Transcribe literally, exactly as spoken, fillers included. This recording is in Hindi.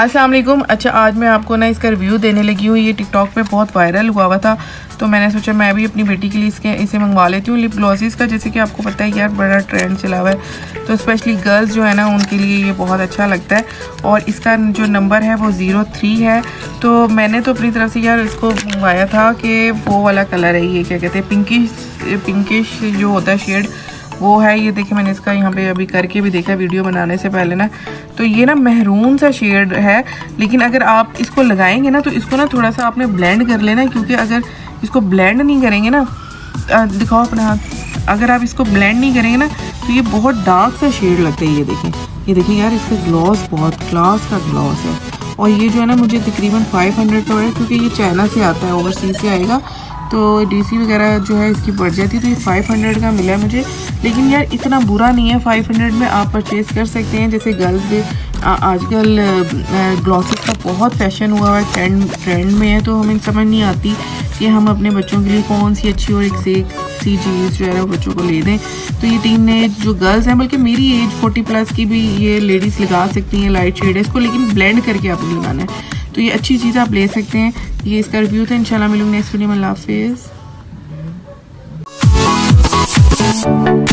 अस्सलाम वालेकुम। अच्छा, आज मैं आपको ना इसका रिव्यू देने लगी हूँ। ये टिकटॉक पे बहुत वायरल हुआ हुआ था, तो मैंने सोचा मैं भी अपनी बेटी के लिए इसके इसे मंगवा लेती हूँ। लिप ग्लॉसेस का जैसे कि आपको पता है यार बड़ा ट्रेंड चला हुआ है, तो स्पेशली गर्ल्स जो है ना उनके लिए ये बहुत अच्छा लगता है। और इसका जो नंबर है वो ज़ीरो थ्री है। तो मैंने तो अपनी तरफ से यार इसको मंगवाया था कि वो वाला कलर है, ये क्या कहते हैं पिंकिश पिंकिश जो होता है शेड, वो है। ये देखिए मैंने इसका यहाँ पे अभी करके भी देखा वीडियो बनाने से पहले ना, तो ये ना मेहरून सा शेड है। लेकिन अगर आप इसको लगाएंगे ना तो इसको ना थोड़ा सा आपने ब्लेंड कर लेना, क्योंकि अगर इसको ब्लेंड नहीं करेंगे ना, दिखाओ अपना हाथ, अगर आप इसको ब्लेंड नहीं करेंगे ना तो ये बहुत डार्क सा शेड लगता है। ये देखें, ये देखें यार, इसका ग्लॉस बहुत क्लास का ग्लॉस है। और ये जो है ना मुझे तकरीबन फाइव हंड्रेड का है, क्योंकि ये चाइना से आता है, ओवरसीज से आएगा, तो डीसी वगैरह जो है इसकी बढ़ जाती है। तो ये फाइव हंड्रेड का मिला है मुझे, लेकिन यार इतना बुरा नहीं है। फाइव हंड्रेड में आप परचेज़ कर सकते हैं। जैसे गर्ल्स के आजकल ग्लॉसेस का बहुत फैशन हुआ है, ट्रेंड ट्रेंड में है, तो हमें समझ नहीं आती कि हम अपने बच्चों के लिए कौन सी अच्छी और एक से एक सी चीज़ जो है ना बच्चों को ले दें। तो ये टीन एज जो गर्ल्स हैं, बल्कि मेरी एज फोर्टी प्लस की भी ये लेडीज़ लगा सकती हैं लाइट शेड है इसको, लेकिन ब्लेंड करके आपको लगाना है। तो ये अच्छी चीज़ आप ले सकते हैं। ये इसका रिव्यू था। इंशाल्लाह मिलूंगी नेक्स्ट वीडियो में। अल्लाह हाफिज़।